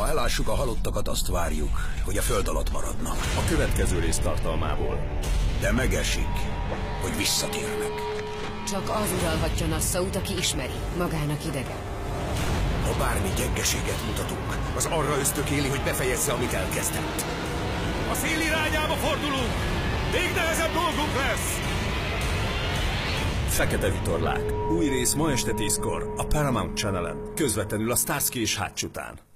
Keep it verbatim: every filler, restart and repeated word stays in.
Ha elássuk a halottakat, azt várjuk, hogy a föld alatt maradnak. A következő rész tartalmából. De megesik, hogy visszatérnek. Csak az uralhatja Nassaut, aki ismeri, magának idegen. Ha bármi gyengeséget mutatunk, az arra ösztökéli, hogy befejezze, amit elkezdett. A szél irányába fordulunk! Még nehezebb dolgunk lesz! Fekete vitorlák. Új rész ma este tízkor a Paramount Channelen. Közvetlenül a Starsky és Hutch után.